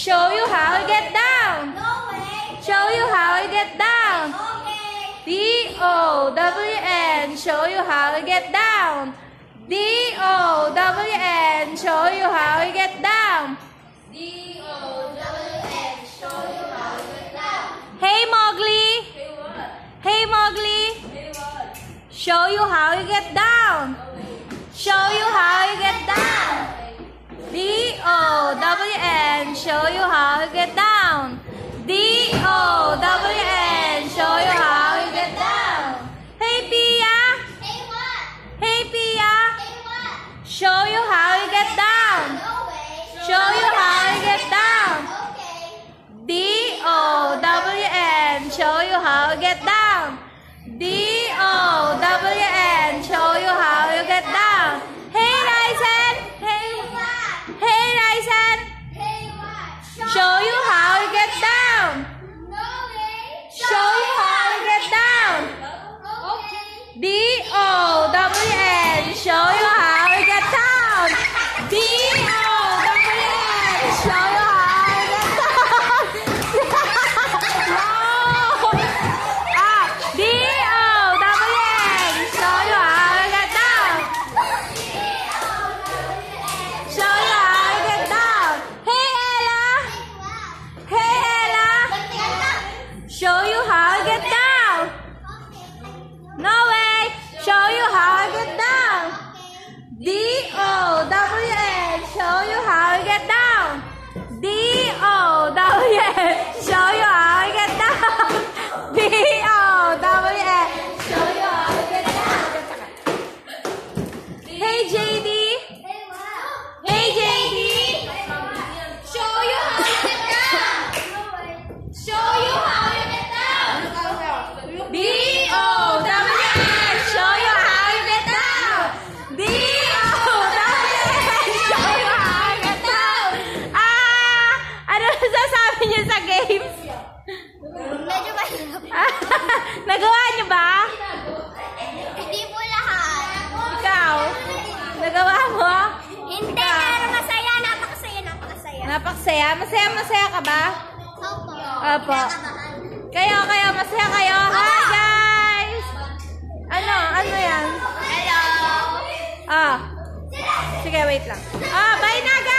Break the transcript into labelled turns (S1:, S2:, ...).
S1: Show you how to get down.
S2: No way.
S1: Show you how to get down.
S2: Okay.
S1: D-O-W-N. Show you how to get down. D-O-W-N. Show you how to get down.
S2: D-O-W-N. Show you how to get down.
S1: Hey Mowgli. Hey Mowgli. Show you how you get down. Show you how you get down. D-O-W-N. Show you how you get down. D-O-W-N. Show you how you get down. Hey Pia.
S2: Hey what?
S1: Hey Pia.
S2: Hey what?
S1: Show you how you get down.
S2: No way.
S1: Show you how you get down.
S2: Okay.
S1: D-O-W-N. Show you how you get down. D-O-W-N. Show you how you get down. Hey Ryzen. Hey.
S2: What?
S1: Hey Ryzen.
S2: Hey what?
S1: Show you how you get down.
S2: No way.
S1: Show you how you get down.
S2: Okay.
S1: D-O-W-N. Show you how you get down. D-O-W-N. Show you how you get down. No. D-O-W-N. Show you how you get down. Show you how you get down. Hey Ella. Hey Ella. Show you how you get down. No way. Show you how you get down. D-O-W-N. Show you how you get down. D-O-W-N. Show you how you get down. D-O-W-N. Show you how you get down. Hey JD. Hey JD. Show you how you get down. Show you how you get down. D-O-W-N. Show you how you get down. D-O-W-N. Show you how you get down. Ano sasabi niyo sa games?
S2: Medyo mahirap.
S1: Nagawa niyo ba?
S2: Hindi po lahat.
S1: Ikaw? Nagawa mo?
S2: Hindi, pero masaya. Napakasaya, napakasaya.
S1: Napakasaya? Masaya ka ba?
S2: Opo.
S1: Opo. Kayo, masaya kayo? Hi, guys! Ano yan?
S2: Hello.
S1: Sige, wait lang. Bye na, guys!